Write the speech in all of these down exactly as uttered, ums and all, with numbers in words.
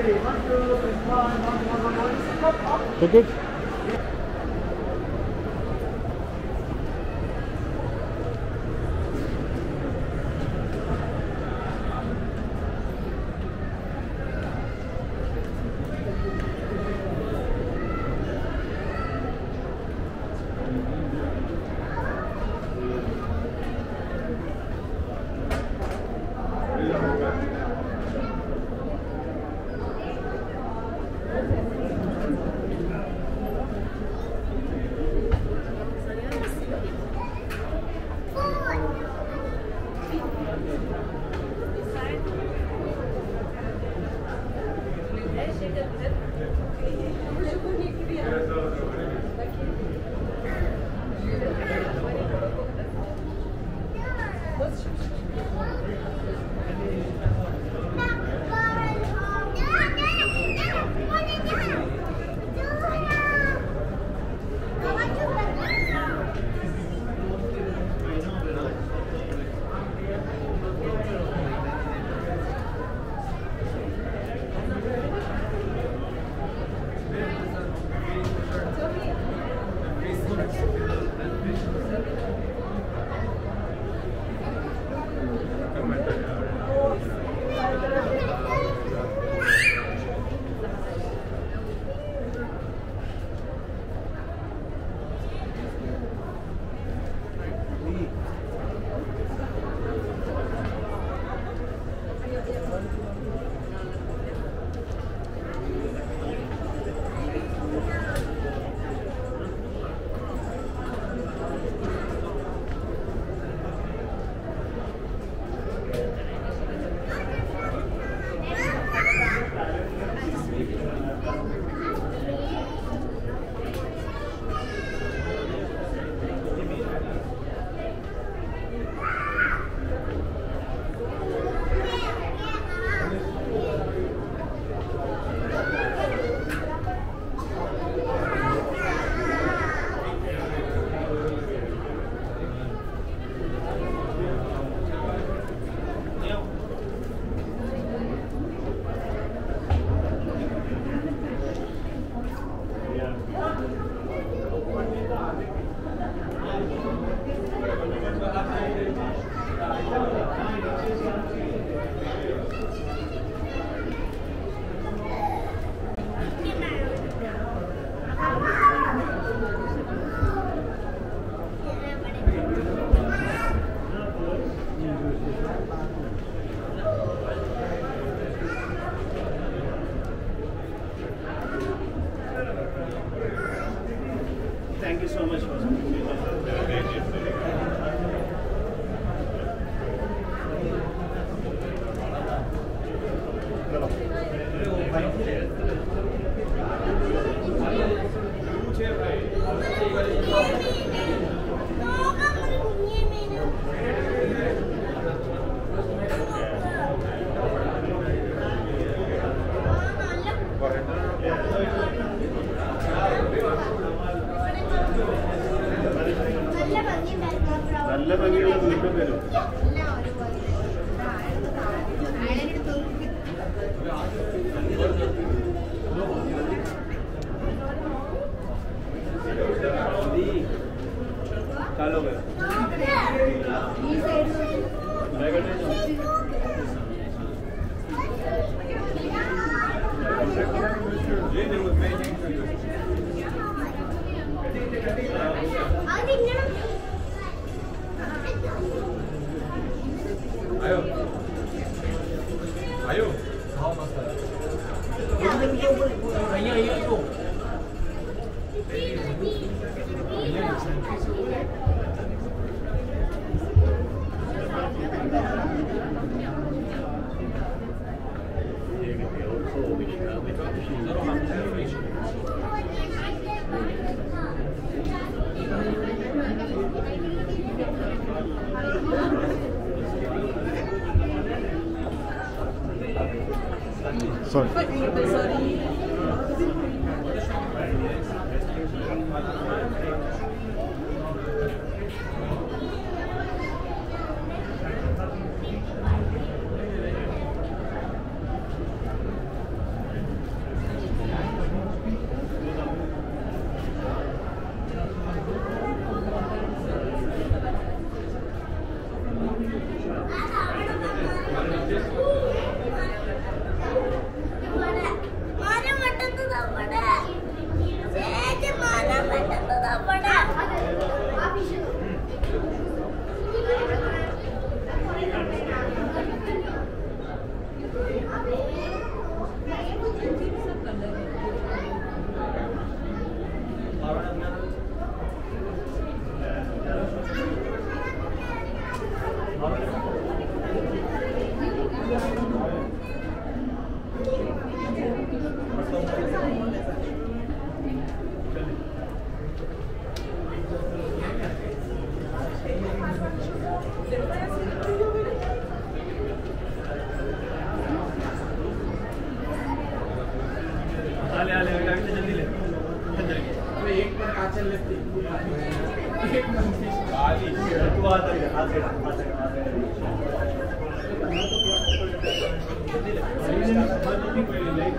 Good, good. Thank you so much. നല്ല ഭംഗിയുള്ള വീണ്ടും വരും. ચાલો ભાઈ આયો આયો હા મસ્ત અહીંયા અહીંયા તો Sorry. आले आले गाड़ी जल्दी ले अरे एक पर काचल लेते एक मंदिर गाली तू आ जा आ जा आ जा जल्दी ले जल्दी पहले ले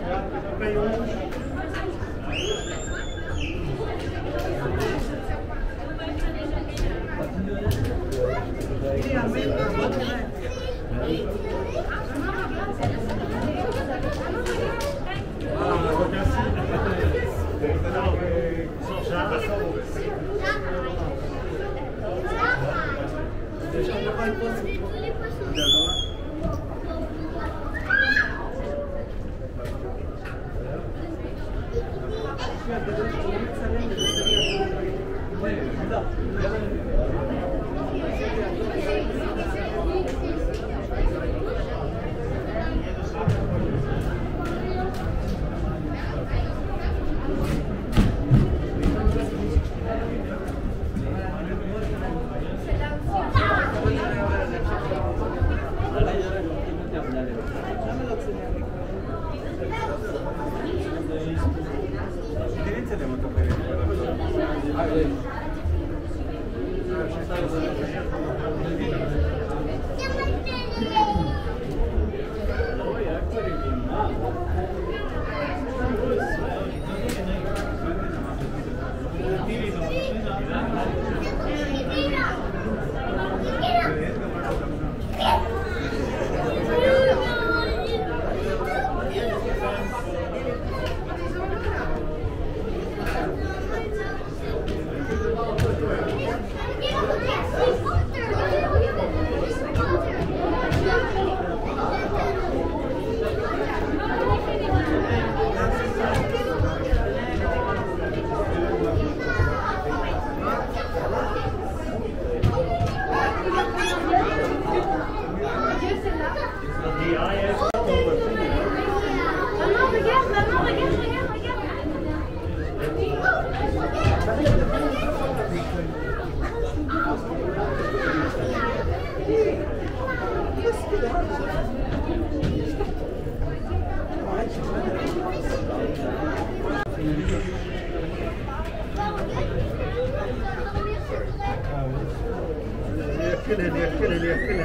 يأكلها يأكلها يأكلها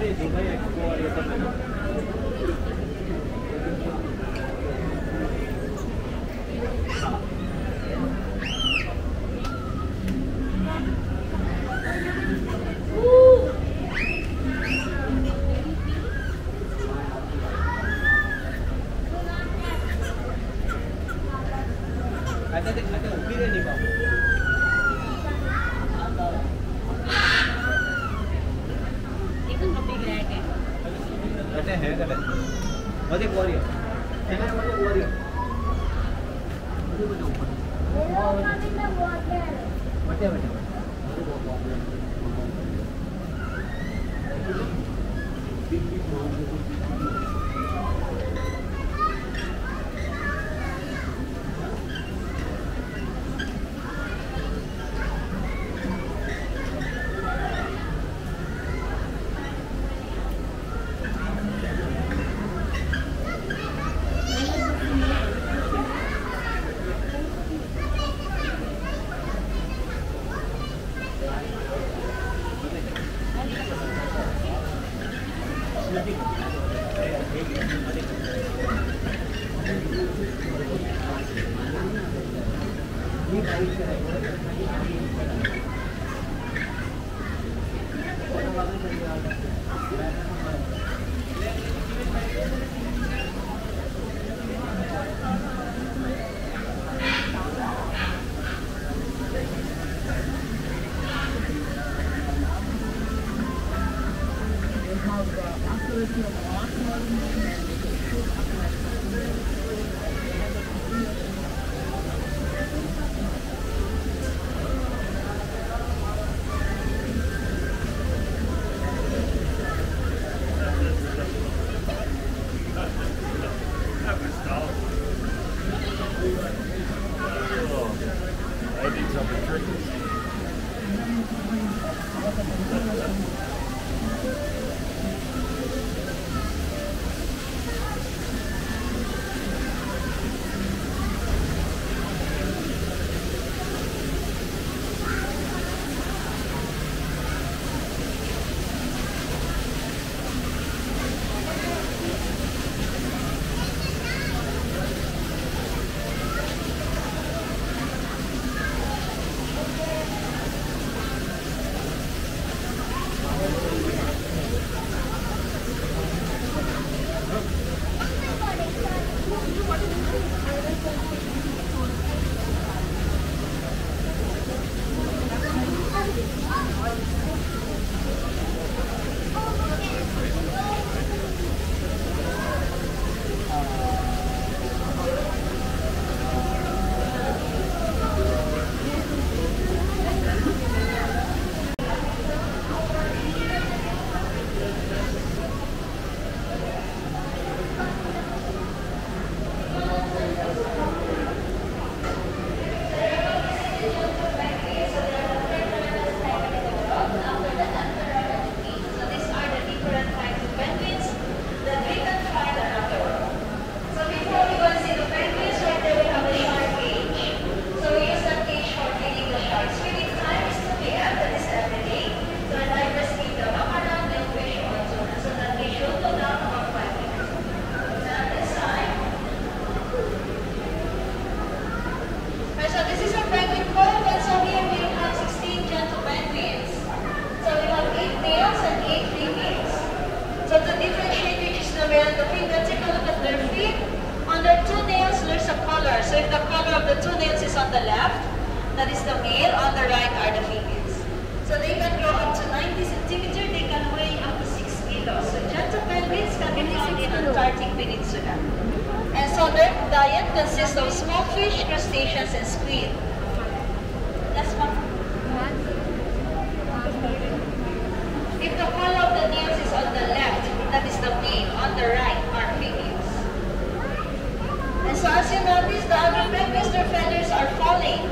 Bali, Dubai Aquarium. Ada ada ubire nih Pak. Itu lebih gede. Ada है ada. Mode Aquarium. है ना mode Aquarium. Mode mode. I need something tricky. So if the color of the two nails is on the left, that is the male, on the right are the females. So they can grow up to ninety centimeters, they can weigh up to six kilos. So gentle penguins can be found in Antarctic Peninsula. And so their diet consists of small fish, crustaceans, and squid. Last one. If the color of the nails is on the left, that is the male, on the right are females. And so as you notice, the other penguins, their feathers are falling.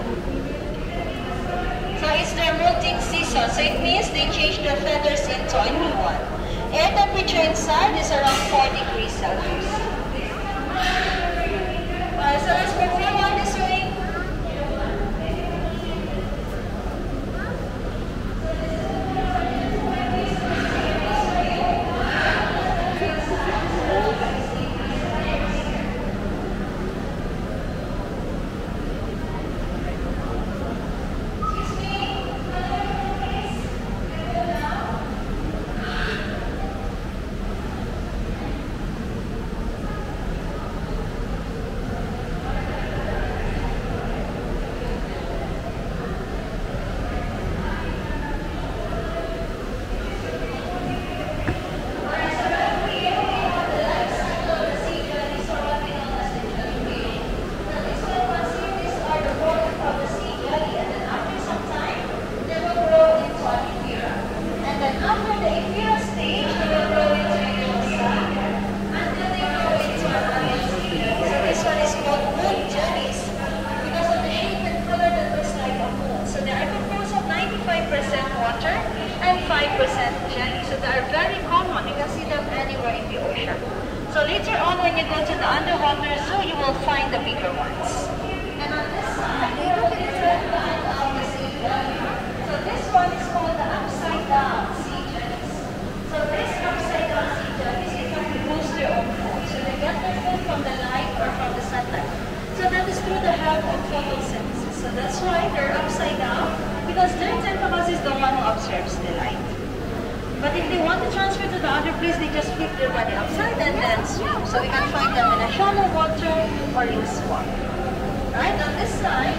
So it's their molting season. So it means they change their feathers into a new one. Air temperature inside is around four degrees Celsius. Uh, so let's perform on this ring. So later on, when you go to the underwater zoo, you will find the bigger ones. And on this side, we have a different kind of the sea jelly. So this one is called the upside down sea jellies. So this upside down sea jellies, they can boost their own food. So they get their food from the light or from the sunlight. So that is through the help of photosynthesis. So that's why they're upside down, because their tentacles is the one who absorbs the light. But if they want to transfer to the other place, they just flip their body upside and then swim. So we can find them in a shallow water or in a swamp. Right, on this side,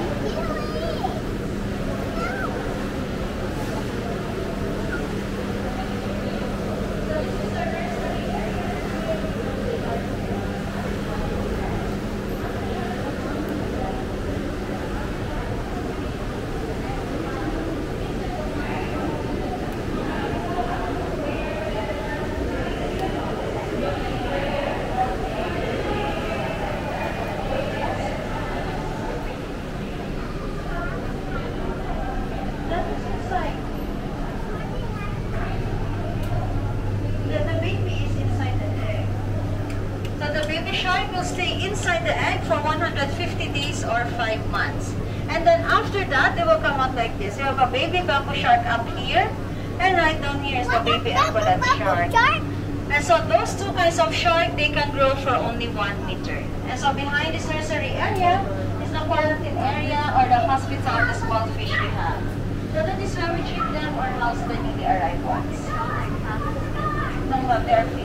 stay inside the egg for one hundred fifty days or five months. And then after that, they will come out like this. You have a baby bamboo shark up here, and right down here is the baby emerald shark. And so those two kinds of shark, they can grow for only one meter. And so behind this nursery area is the quarantine area or the hospital of the small fish we have. So that is where we treat them or house the newly arrived ones. Don't have their fish.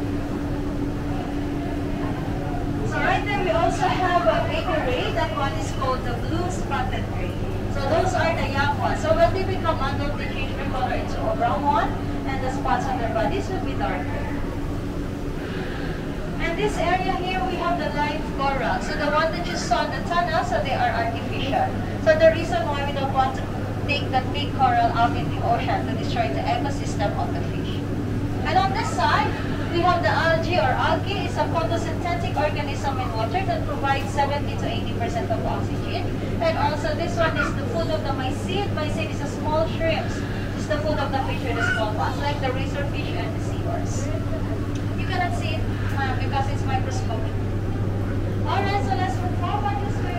So right there we also have a baby ray. That one is called the blue spotted ray. So those are the young ones. So when they become adult, they change their color into a brown one, and the spots on their bodies will be darker. And this area here we have the live coral. So the one that you saw in the tunnel, so they are artificial. So the reason why we don't want to take that big coral out in the ocean to destroy the ecosystem of the fish. And on this side, we have the algae or algae. It's a photosynthetic organism in water that provides seventy to eighty percent of oxygen. And also this one is the food of the mysid. Mysid is a small shrimps. It's the food of the fish with the small ones, like the razorfish and the seahorse. You cannot see it uh, because it's microscopic. Alright, so let's move forward this way.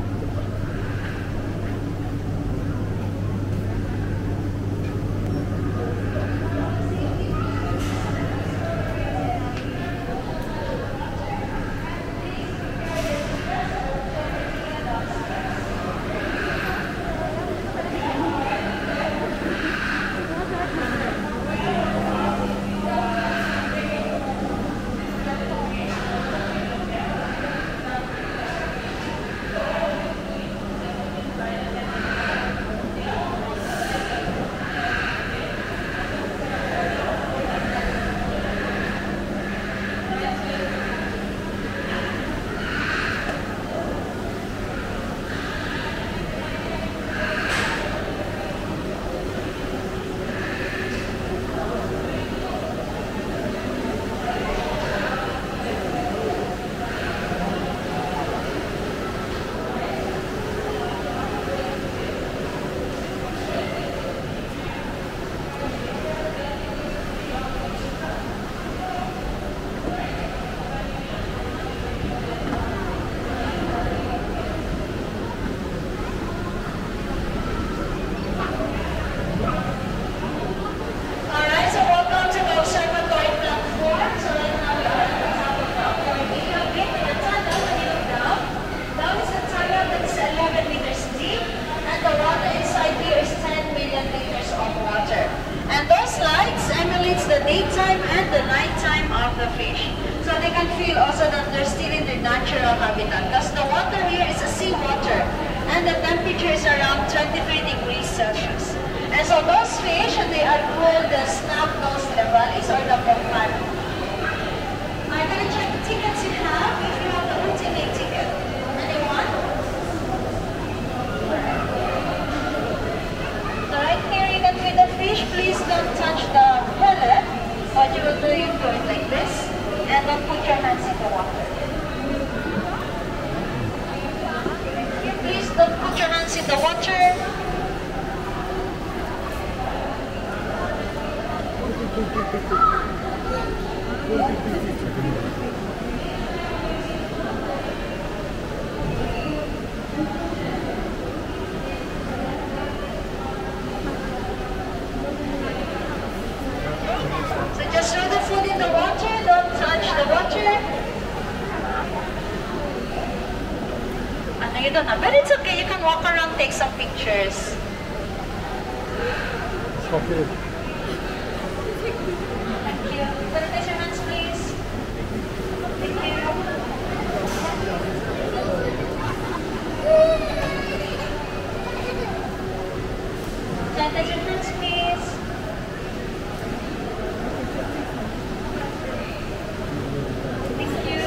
The daytime and the nighttime of the fish. So they can feel also that they're still in their natural habitat because the water here is a seawater and the temperature is around twenty-three degrees Celsius. And so those fish, they are called the snub-nosed levalis or the pomano. I'm going to check the tickets you have if you have the ultimate ticket. Anyone? So right here you can feed the fish. Please don't touch the pellet. What you will do, you do it like this, and don't put your hands in the water. Please don't put your hands in the water. okay, you can walk around, take some pictures. Okay. Thank you. Sanitize your hands, please. Thank you. Sanitize your hands, please. Thank you.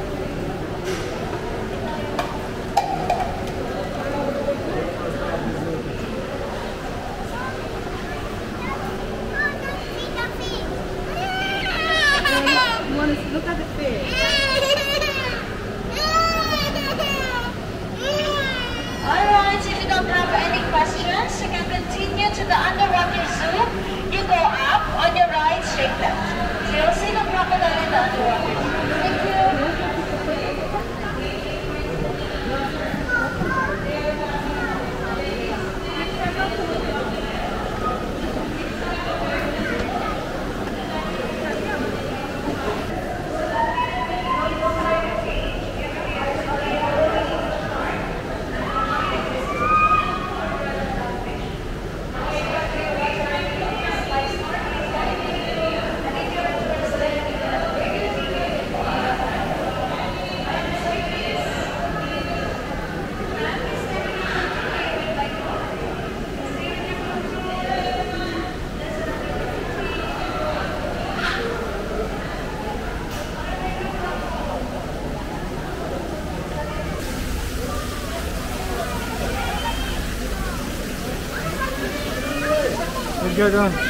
Look at the fish. Alright, so if you don't have any questions, you can continue to the underwater zoo. You go up, on your right, straight left. So you'll see the crocodile in the underwater zoo. Thank you. Gel gel.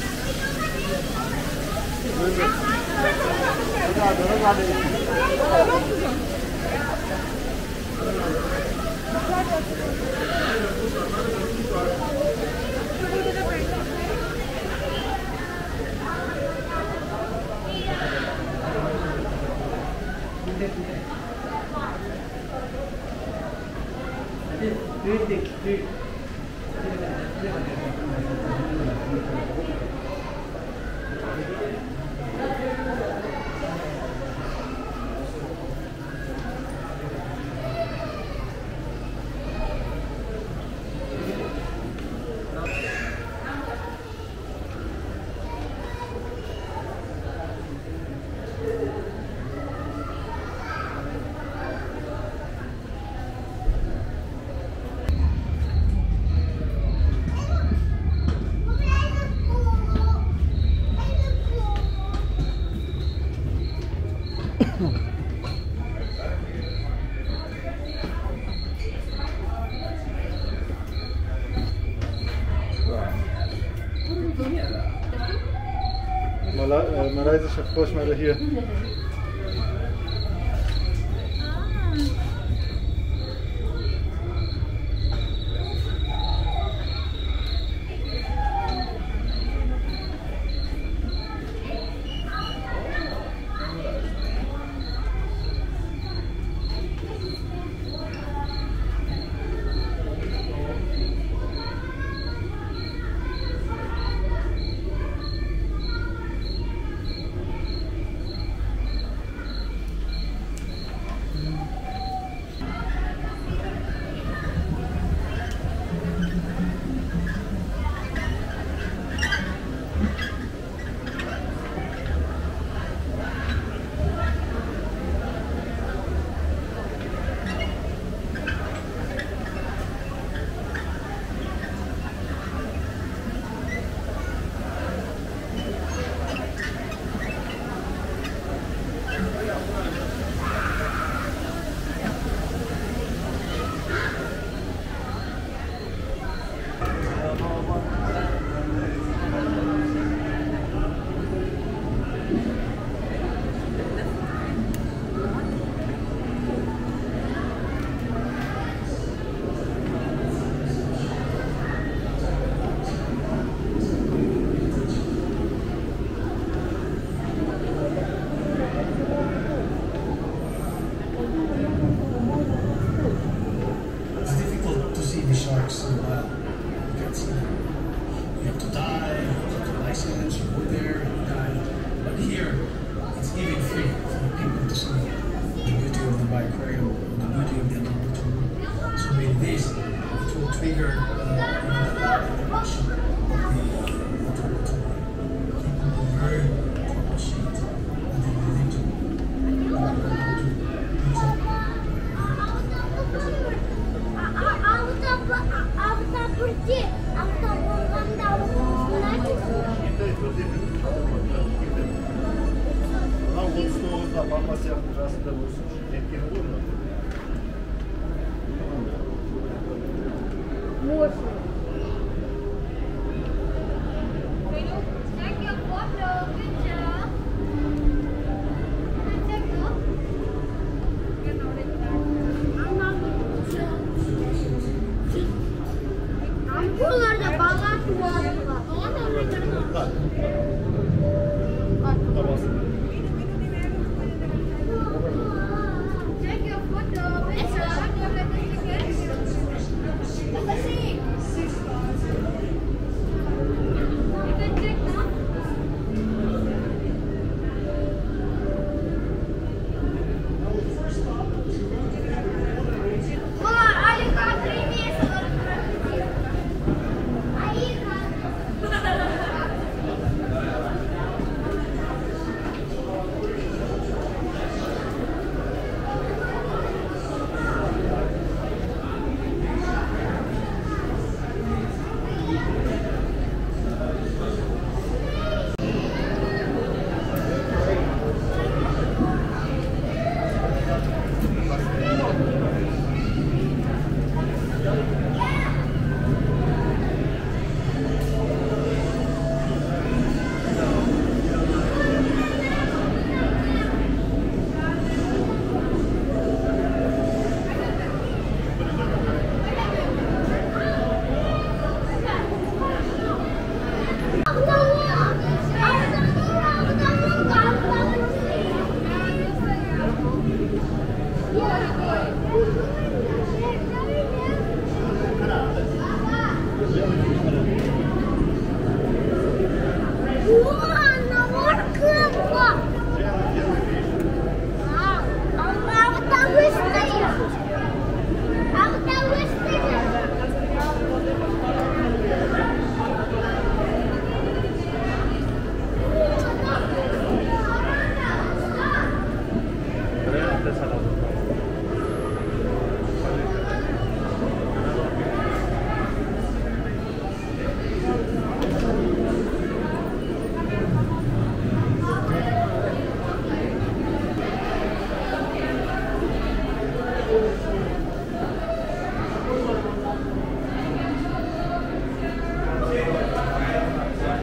Malaysische Froschmeere hier. Dubai Aquarium, the beauty of the underwater. So with this, bigger. Там вот что бабка себя ужасно довольна.